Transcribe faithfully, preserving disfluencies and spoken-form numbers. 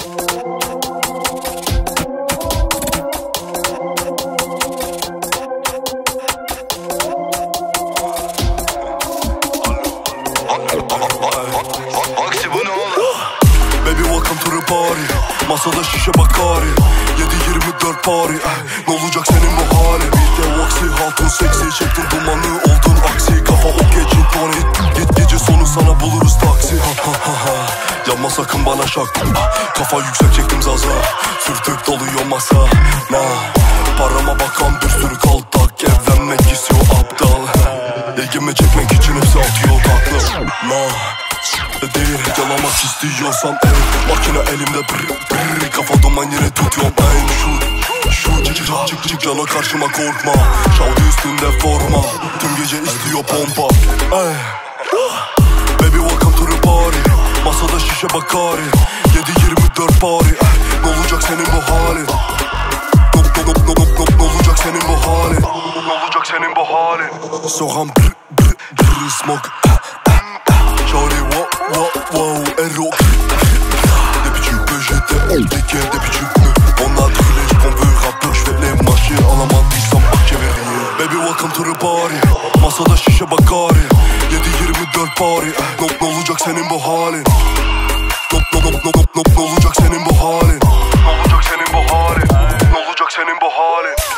Baby welcome to the party. Masada şişe bakari. yedi yirmi dört pari. Ne olacak senin bu halin? Bir de vaksi hatun seksi. Çektin dumanı oldun aksi. Kafa okey gin tonic. Git gece sonu sana buluruz taksi. Yapma sakın bana şak. Kafa yüksek çektim zaza. Sürtük doluyor masa. Nah. Parama bakan bir sürü kaltak. Evlenmek istiyor aptal. İlgimi çekmek için hepsi atıyor taklı. Nah. Değil, yalamak istiyorsan evet. Makine elimde brr brr. Kafa duman yine tutuyorum ben. Şut şut çık çık çık çık cana karşıma korkma. Şavdi üstünde forma. Tüm gece istiyor pompa. Ey. Baby welcome to the party. Masada şişe bakari. yedi yirmi dört pari. Ne olacak senin bu halin? Ne olacak senin bu halin? Ne olacak senin bu halin? Soğan brr brr brr smoke. Shorty wow wow wow Ero. Depuis tu peux j'étais on décale. Depuis tu peux on a brûlé ce qu'on veut. Rappeur j'fais les marchés. Anlamadıysam bak çeviriyor. Baby welcome to the party. Masada şişe bakari. yedi yirmi dört pari. Ne olacak senin bu halin? Ne olacak senin bu halin? Ne olacak senin bu halin? Ne olacak senin bu halin?